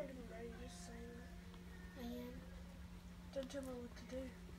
not even ready, just saying. I am. Don't tell me what to do.